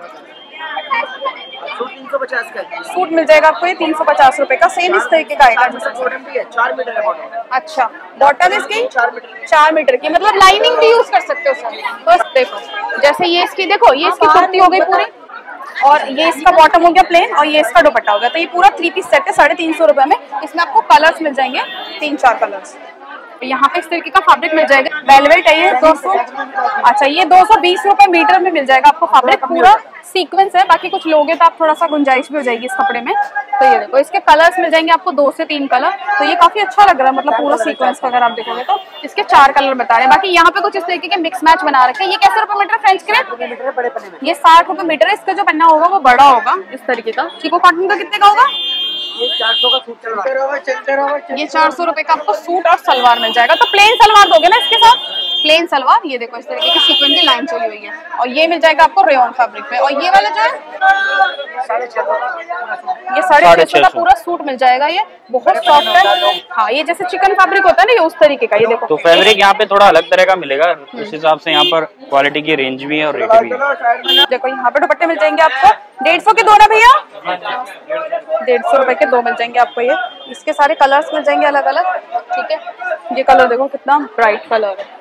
सूट तीन सौ पचास का सूट मिल जाएगा आपको। ये तीन सौ पचास रुपए का सेम इस तरीके का आएगा। बॉटम भी है, चार मीटर है बॉटम। अच्छा, बॉटम इसकी चार मीटर चार मीटर की, मतलब लाइनिंग भी यूज कर सकते हो उसमें। तो देखो जैसे ये इसकी, देखो ये इसकी कुर्ती हो गई पूरी, और ये इसका बॉटम हो गया प्लेन, और ये इसका दुपट्टा हो गया। तो ये पूरा थ्री पीस सेट है साढ़े तीन सौ रुपए में। इसमें आपको कलर्स मिल जाएंगे, तीन चार कलर्स। तो यहाँ पे इस तरीके का फैब्रिक मिल जाएगा। वेलवेट है ये दो सौ। अच्छा, ये दो सौ बीस रुपए मीटर में मिल जाएगा आपको। फैब्रिक पूरा सीक्वेंस है। बाकी कुछ लोगे तो आप थोड़ा सा गुंजाइश भी हो जाएगी इस कपड़े में। तो ये देखो इसके कलर्स मिल जाएंगे आपको, दो से तीन कलर। तो ये काफी अच्छा लग रहा है, मतलब पूरा सीक्वेंस का अगर आप देखोगे तो इसके चार कलर बता रहे हैं। बाकी यहाँ पे कुछ इस तरीके के मिक्स मैच बना रखे हैं। ये कैसे रुपए मीटर फ्रेंच क्रेप? ये साठ रुपए मीटर है। इसका जो पन्ना होगा वो बड़ा होगा इस तरीके का। चिको कॉटन का कितने का होगा? ये चार सौ का सूट सलवार। ये चार सौ रुपए का आपको सूट और सलवार मिल जाएगा। तो प्लेन सलवार दोगे ना इसके साथ? प्लेन सलवार। ये देखो इस तरीके की सीक्वेंस की लाइन चली हुई है, और ये मिल जाएगा आपको रेयन फैब्रिक पे। और ये वाला जो है साढ़े छह सौ ये साढ़े छह सौ का पूरा सूट मिल जाएगा। ये बहुत सॉफ्ट है। हाँ, ये जैसे चिकन फैब्रिक होता है ना, ये उस तरीके का। ये देखो तो फैब्रिक यहाँ पे थोड़ा अलग तरह का मिलेगा। उस हिसाब से यहाँ पर क्वालिटी की रेंज भी है और रेट भी है। देखो यहाँ पे दुपट्टे मिल जाएंगे आपको डेढ़ सौ के दो ना भैया? डेढ़ सौ रुपए के दो मिल जाएंगे आपको। ये इसके सारे कलर्स मिल जाएंगे अलग अलग, ठीक है। ये कलर देखो कितना ब्राइट कलर है।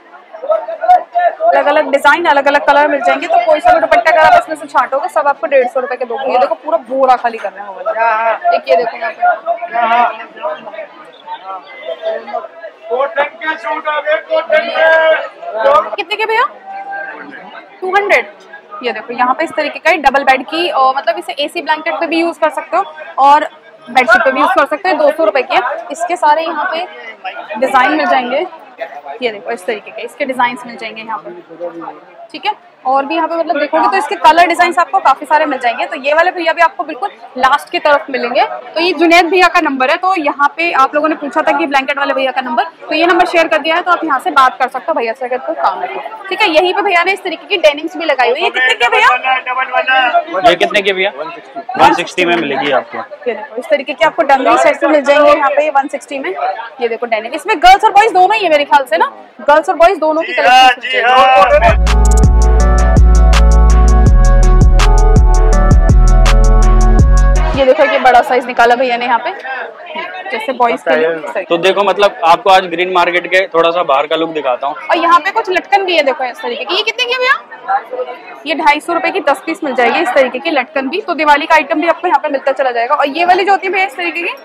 अलग अलग डिजाइन, अलग अलग कलर मिल जाएंगे। तो कोई सा भी दुपट्टा अगर आप इसमें से छाटोगे सब आपको डेढ़ सौ रुपए के दो। ये देखो पूरा बोरा खाली कर रहे हैं। एक ये देखो यहाँ पे कितने के भैया? Two hundred. ये देखो यहाँ पे इस तरीके का डबल बेड की और मतलब इसे एसी ब्लैंकेट पे भी यूज कर सकते हो और बेडशीट पे भी यूज कर सकते हो। दो सौ रुपए की है। इसके सारे यहाँ पे डिजाइन मिल जाएंगे। ये देखो इस तरीके के इसके डिजाइन मिल जाएंगे यहाँ पे, ठीक है। और भी यहाँ पे मतलब देखोगे तो इसके कलर डिजाइन आपको काफी सारे मिल जाएंगे। तो ये वाले भैया भी आपको बिल्कुल लास्ट की तरफ मिलेंगे। तो ये जुनैद भैया का नंबर है। तो यहाँ पे आप लोगों ने पूछा था कि ब्लैंकेट वाले भैया का नंबर, तो ये नंबर शेयर कर दिया है। तो आप यहाँ से बात कर सकते हो भैया से अगर कोई काम है, ठीक है। यहीं पे भैया ने इस तरीके की डेनिम्स भी लगाई हुई है। ये कितने के भैया? ये कितने के भैया? वन सिक्सटी में मिलेगी आपको। ये देखो इस तरीके की आपको डंगरी सेट मिल जाएंगे यहाँ पे वन सिक्सटी में। ये देखो डेनिम, इसमें गर्ल्स और बॉयज दोनों ही है मेरे ख्याल से ना, गर्ल्स और बॉयज दोनों की कलेक्शन। ये देखो ये बड़ा साइज निकाला भैया ने यहाँ पे, जैसे बॉयज के लिए। तो देखो मतलब आपको आज ग्रीन मार्केट के थोड़ा सा बाहर का लुक दिखाता हूँ। और यहाँ पे कुछ लटकन भी है, देखो इस तरीके की। ये कितने की भैया? ये ढाई सौ रुपए की दस पीस मिल जाएगी इस तरीके की लटकन भी। तो दिवाली का आइटम भी आपको यहाँ पे मिलता चला जाएगा। और ये वाली जो होती है भैया इस तरीके की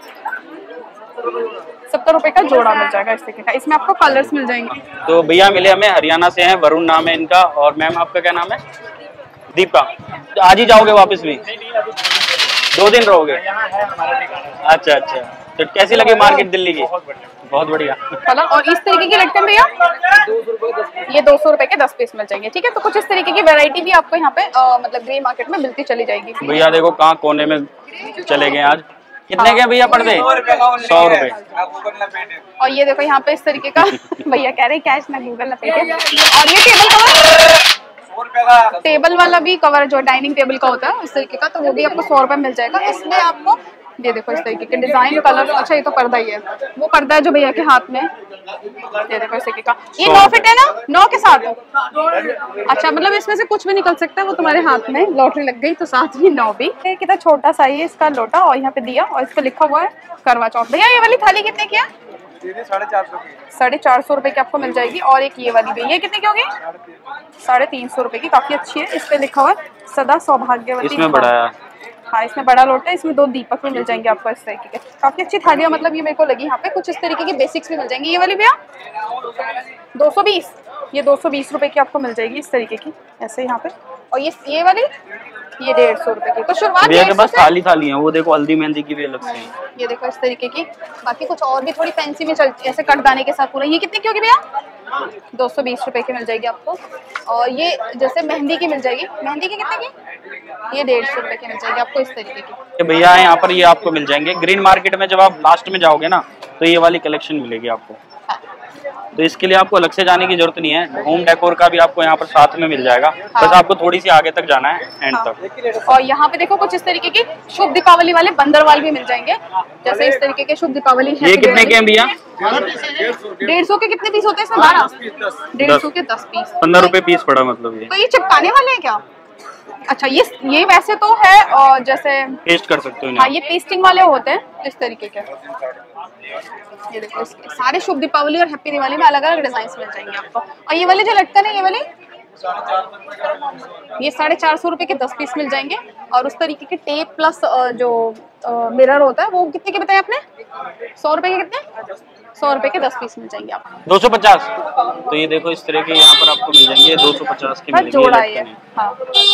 सत्तर रुपए का जोड़ा मिल जाएगा इस तरीके का। इसमें आपको कलर्स मिल जाएंगे। तो भैया मिले हमें हरियाणा से हैं, वरुण नाम है इनका। और मैम आपका क्या नाम है? दीपा। तो आज ही जाओगे वापस भी? दो दिन रहोगे? अच्छा अच्छा। तो कैसी लगी मार्केट दिल्ली की? बहुत बढ़िया। कलर और इस तरीके की लटकन भैया ये दो सौ रुपए के दस पीस मिल जाएंगे, ठीक है। तो कुछ इस तरीके की वैरायटी भी आपको यहाँ पे आ, मतलब ग्रे मार्केट में मिलती चली जाएगी। भैया देखो कहाँ कोने में चले गए आज। कितने के भैया पर्दे? सौ रुपए। और ये देखो यहाँ पे इस तरीके का भैया कह रहे कैश ना गूगल ना पेटीएम। और ये टेबल कवर, टेबल वाला भी कवर जो डाइनिंग टेबल का होता है इस तरीके का, तो वो भी आपको सौ रुपए मिल जाएगा। इसमें आपको ये देखो इस तरीके के डिजाइन कलर। अच्छा ये तो पर्दा ही है, वो पर्दा है जो भैया के हाथ में। ये देखो इस तरीके का। ये नौ फिट है ना? नौ के साथ। अच्छा मतलब इसमें से कुछ भी निकल सकता है, वो तुम्हारे हाथ में लॉटरी लग गई तो साथ ही नौ भी। कितना छोटा सा ही है इसका लोटा और यहाँ पे दिया और इस पे लिखा हुआ है करवा चौथ। भैया ये वाली थाली कितने की है? साढ़े चार सौ की। साढ़े चार सौ रुपए की आपको मिल जाएगी। और एक ये वाली भी, ये कितने की होगी? साढ़े तीन सौ रुपए की। काफी अच्छी है। इस पे लिखा हुआ है सदा सौभाग्यवती। इसमें बड़ा है। हाँ इसमें बड़ा लोटा है। इसमें दो दीपक भी मिल जाएंगे आपको इस तरीके के। काफी अच्छी थालियां मतलब ये मेरे को लगी यहाँ पे। कुछ इस तरीके की बेसिक्स भी मिल जाएंगी। ये वाली भैया दो सौ बीस। ये दो सौ बीस रुपए की आपको मिल जाएगी इस तरीके की ऐसे यहाँ पे। और ये ये वाली ये डेढ़ सौ रुपए की। तो शुरुआत भैया के पास थाली थाली है, वो देखो हल्दी मेहंदी की भी अलग से है। ये देखो इस तरीके की। बाकी कुछ और भी थोड़ी फैंसी में चलती है ऐसे कटदाने के साथ पूरा। ये कितने की होगी भैया? दो सौ बीस रुपए की मिल जाएगी आपको। और ये जैसे मेहंदी की मिल जाएगी। मेहंदी की कितने की? ये डेढ़ सौ रुपए की मिल जाएगी आपको इस तरीके की। भैया यहाँ पर ये आपको मिल जाएंगे ग्रीन मार्केट में। जब आप लास्ट में जाओगे ना तो ये वाली कलेक्शन मिलेगी आपको। तो इसके लिए आपको अलग से जाने की जरूरत नहीं है। होम डेकोर का भी आपको यहाँ पर साथ में मिल जाएगा। हाँ। बस आपको थोड़ी सी आगे तक जाना है एंड हाँ। तक। और यहाँ पे देखो कुछ इस तरीके की शुभ दीपावली वाले बंदरवाल भी मिल जाएंगे। जैसे इस तरीके के शुभ दीपावली। ये कितने के हैं भैया? डेढ़ सौ के कितने पीस होते हैं इसमें? बारह। डेढ़ सौ के दस पीस। पंद्रह रुपए पीस पड़ा मतलब। ये तो ये चिपकाने वाले हैं क्या? अच्छा ये ये वैसे तो है और जैसे पेस्ट कर सकते हो। हाँ ये पेस्टिंग वाले होते हैं इस तरीके के। ये देखो सारे शुभ दीपावली और हैप्पी दिवाली में अलग अलग डिजाइन मिल जाएंगे आपको। और ये वाले जो लटकन है ये वाले ये साढ़े चार सौ रुपए के दस पीस मिल जाएंगे। और उस तरीके के टेप प्लस जो मिरर होता है वो कितने के बताया आपने? सौ रुपए के कितने? सौ रुपए के दस पीस मिल जाएंगे आपको। दो सौ पचास। तो ये देखो इस तरह के यहाँ पर आपको मिल जाएंगे दो सौ पचास के मिलेंगे। जोड़ा है हाँ।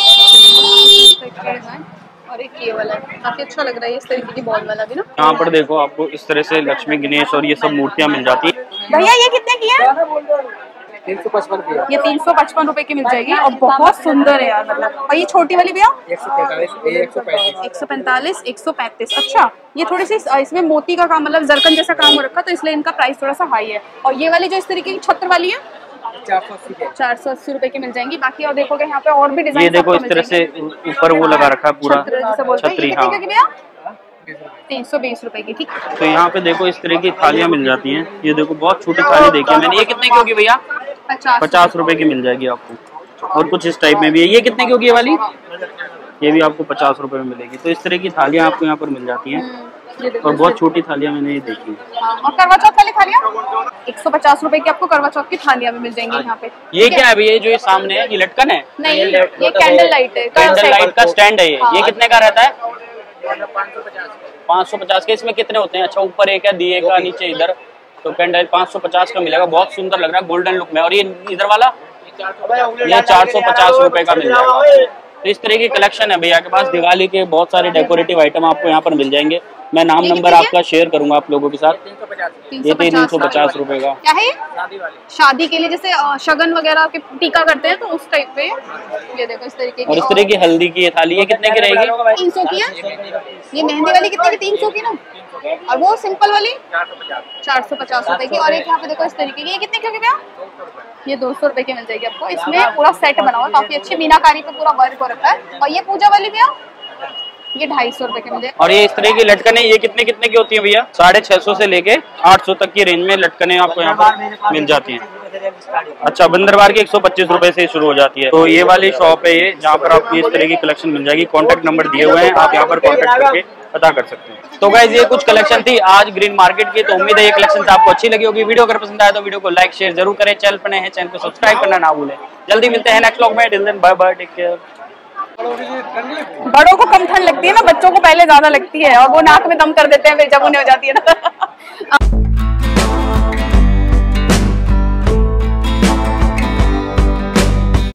और एक ये वाला काफी अच्छा लग रहा है इस तरीके की बॉल वाला भी ना। यहाँ पर देखो आपको इस तरह से लक्ष्मी गणेश और ये सब मूर्तियाँ मिल जाती है। भैया ये कितने की है? तीन सौ पचपन की। ये तीन सौ पचपन रुपए की मिल जाएगी और बहुत सुंदर है यार मतलब। और ये छोटी वाली भैया एक सौ पैंतालीस एक सौ पैंतीस एक सौ पैंतालीस एक सौ पैंतीस। अच्छा ये थोड़ी सी इसमें मोती का काम मतलब जरकन जैसा काम हो रखा तो इसलिए इनका प्राइस थोड़ा सा हाई है। और ये वाली जो इस तरीके की छत्र वाली है चार सौ अस्सी के चार सौ अस्सी रुपए की मिल जाएंगी। बाकी और देखोगे यहाँ पे और भी डिजाइन। ये देखो इस तरह से ऊपर वो लगा रखा है पूरा छतरी। हाँ तीन सौ बीस रुपए की। ठीक है तो यहाँ पे देखो इस तरह की थालियाँ मिल जाती हैं। ये देखो बहुत छोटी थाली देखी है मैंने। ये कितने की होगी भैया? पचास रुपए की मिल जाएगी आपको। और कुछ इस टाइप में भी है। ये कितने की होगी ये वाली? ये भी आपको पचास रुपए में मिलेगी। तो इस तरह की थालियाँ आपको यहाँ पर मिल जाती हैं। और बहुत छोटी थालियाँ मैंने ये देखी है। और करवा चौथ वाली थालियाँ एक सौ पचास रुपए की आपको करवा चौथ की थालियाँ भी मिल जाएंगी यहाँ पे। ये क्या है भैया? जो ये सामने है ये लटकन है? नहीं ये कैंडल लाइट है। कैंडल लाइट का स्टैंड है ये। ये कितने का रहता है? पाँच सौ पचास के। इसमें कितने होते हैं? अच्छा ऊपर एक है दिए का, नीचे इधर। तो कैंडल पाँच सौ पचास का मिलेगा। बहुत सुंदर लग रहा है गोल्डन लुक में। और ये इधर वाला ये चार सौ पचास रुपए का मिल जाएगा। तो इस तरह की कलेक्शन है भैया के पास। दिवाली के बहुत सारे डेकोरेटिव आइटम आपको यहाँ पर मिल जाएंगे। मैं नाम नंबर आपका शेयर करूंगा आप लोगों के साथ। ये तीन सौ पचास रुपए का क्या है? शादी के लिए जैसे अ, शगन वगैरह के टीका करते हैं तो उस टाइप पे। ये देखो इस तरीके की। और इस तरह की हल्दी की ये थाली ये कितने की रहेगी? तीन सौ की है। ये मेहंदी वाली कितने की? तीन सौ की ना। और वो सिंपल वाली चार सौ पचास रुपए की। और एक यहाँ पे देखो इस तरीके की, ये कितने की भैया? ये दो सौ रुपए की मिल जाएगी आपको। इसमें पूरा सेट बना हुआ है, काफी अच्छी मीनाकारी पे पूरा वर्क हो रखा है। और ये पूजा वाली भैया ये ढाई सौ रुपए के मिल जाएगी। और ये इस तरह की लटकने ये कितने कितने की होती है भैया? साढ़े छह सौ से लेके आठ सौ तक की रेंज में लटकने आपको यहाँ पर मिल जाती हैं। अच्छा, बंदरबार की एक सौ पच्चीस रुपए से शुरू हो जाती है। तो ये वाली शॉप है ये, जहाँ पर आपको इस तरह की कलेक्शन मिल जाएगी। कॉन्टेक्ट नंबर दिए हुए हैं, आप यहाँ पर कॉन्टेक्ट करके पता कर सकते हैं। तो गाइस ये कुछ कलेक्शन थी आज ग्रीन मार्केट की। तो उम्मीद है ये कलेक्शन आपको अच्छी लगी होगी। वीडियो अगर पसंद आया तो वीडियो को लाइक शेयर जरूर करें। चैनल पर नए हैं, चैनल को सब्सक्राइब करना ना भूलें। जल्दी मिलते हैं नेक्स्ट व्लॉग में। Till then bye bye, take care. बड़ों को कम ठंड लगती है ना, बच्चों को पहले ज्यादा लगती है और वो नाक में दम कर देते हैं फिर जब उन्हें हो जाती है ना।